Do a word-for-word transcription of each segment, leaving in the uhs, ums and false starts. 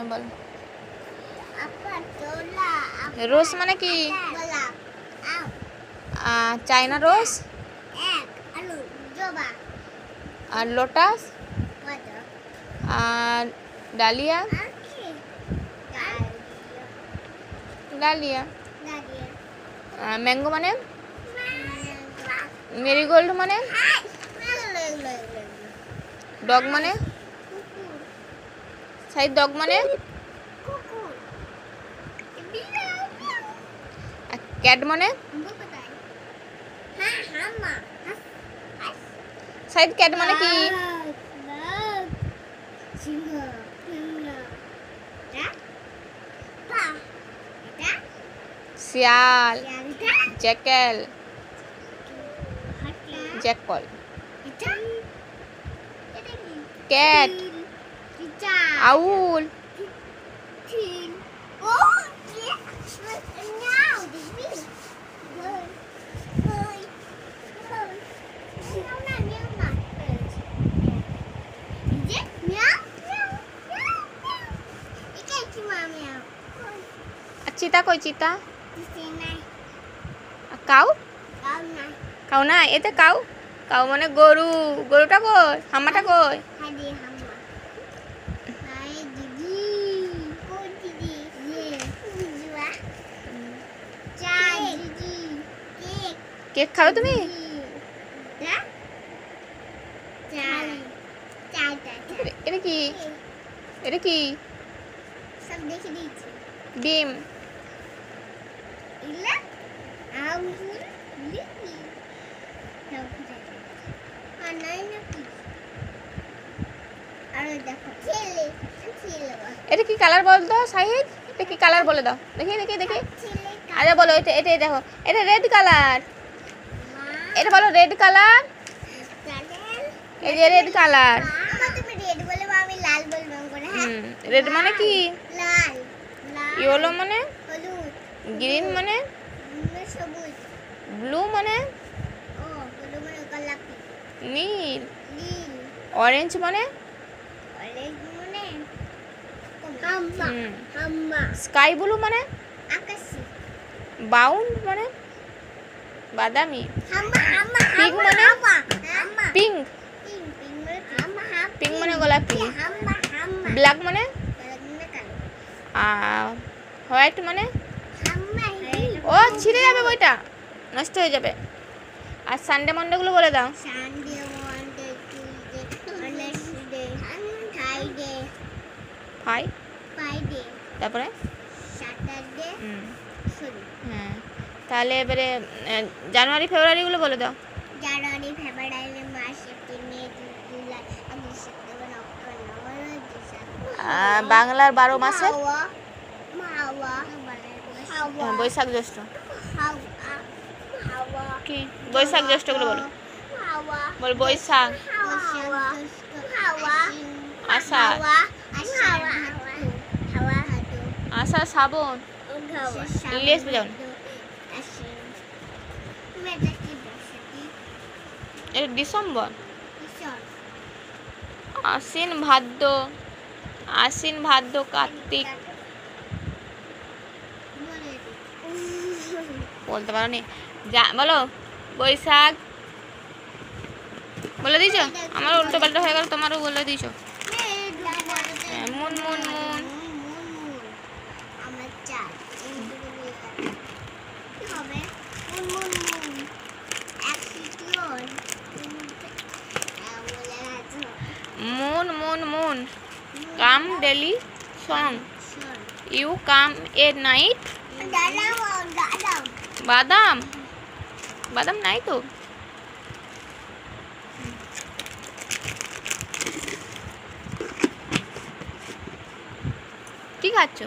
বল। Rose মানে কি? China rose আর লোটাস আর ডালিয়া ডালিয়া ম্যাঙ্গো মানে মেরিগোল্ড মানে ডগ মানে সাইড ডগ মানে ক্যাট মানে সাইড ক্যাট মানে কি? শিয়াল জ্যাকেল জ্যাকল ক্যাট আউল চিতা কই চিতা কাউ কাউ না এতে কাউ কাউ মানে গরু গরুটা কই হামাটা কই কেক খাও তুমি এটা কি এটা কি ডিম এটা কি কালার বল তো সাহিদ এটা কি কালার বলে দাও দেখি দেখি দেখি আরে বলো এটা এটা দেখো এটা রেড কালার এটা বলো রেড কালার এই যে রেড কালার হুম রেড মানে কি ইয়েলো মানে গ্রিন মানে ব্লু মানে নীল অরেঞ্জ মানে স্কাই ব্লু মানে বাউন্ড মানে বাদামি পিঙ্ক মানে পিঙ্ক পিঙ্ক মানে গোলাপি ব্ল্যাক মানে হোয়াইট মানে ও ছিঁড়ে যাবে বইটা নষ্ট হয়ে যাবে আর সানডে মানডে গুলো বলে দাও ফাই তারপরে হ্যাঁ তাহলে এবারে জানুয়ারি ফেব্রুয়ারি গুলো বলে দাও January February March April May July August September October বাংলার বারো মাসের বৈশাখ জ্যৈষ্ঠ কি বৈশাখ জ্যৈষ্ঠ গুলো বলো বল বৈশাখ আষাঢ় আষাঢ় শ্রাবণ ইলিশ বাজাও এটা ডিসেম্বর আশ্বিন ভাদ্র আশ্বিন ভাদ্র কার্তিক বলতে পারো নি যা বলো বৈশাখ বলে দিয়েছো আমার উল্টো পাল্টা হয়ে গেল তোমারও বলে দিয়েছো moon moon moon moon moon moon come daily song you come a night বাদাম বাদাম নাই তো কি খাচ্ছ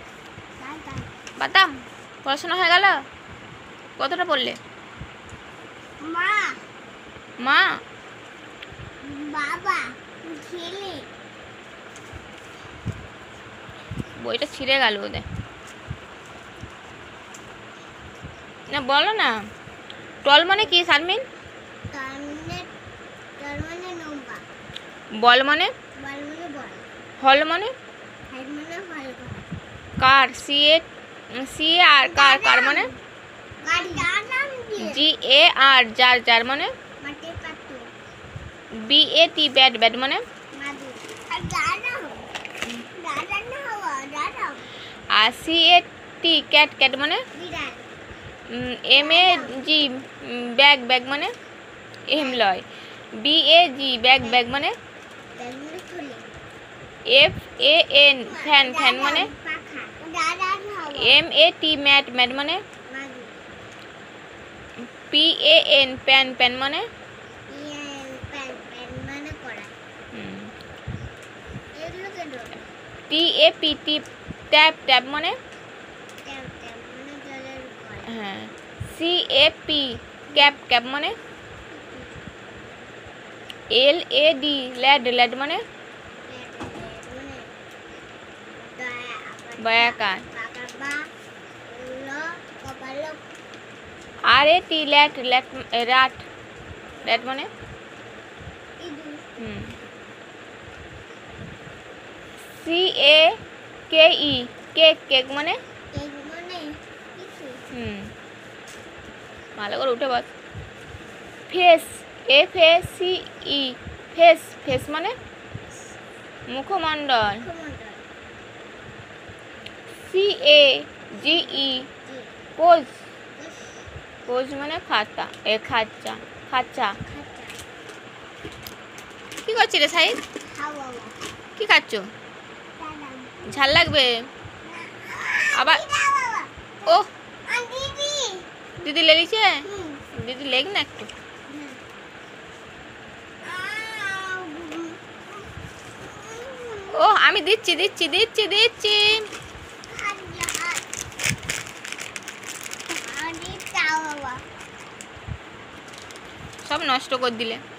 বাদাম পড়াশোনা হয়ে গেল কতটা পড়লে মা মা বাবা খেলে বইটা ছিঁড়ে গেল ওদের না বলো না টল মানে কি শারমিন বল মানে হল মানে কার, সি এ সি এ আর কার, কার মানে জি এ আর যার, যার মানে B A T bat, bat মানে আর C A T cat, cat মানে M A G bag, bag মানে এম লয়, B A G bag, bag মানে F A N fan, fan মানে M A T mat, mat মানে P A N pan, pan মানে T A P T tap, tap মানে হ্যাঁ, C A P cap, cap মানে L A D lad, lad মানে বয়াকার, আর এ টি ল্যাট, ল্যাট rat, rat মানে হুম, C A K E cake, cake মানে হুম, ভালো করে উঠে বস। Face, F A C E face, face মানে মুখমণ্ডল, C A G E page, page মানে খাতা, এ খাচ্চা, খাচ্চা। কি করছিস রে সাইদ, কি খাচ্ছ? ঝাল লাগবে আবার, ও দিদি লেলিছে, দিদি লেগ না একটু, ও আমি দিচ্ছি দিচ্ছি দিচ্ছি দিচ্ছি, সব নষ্ট করে দিলে।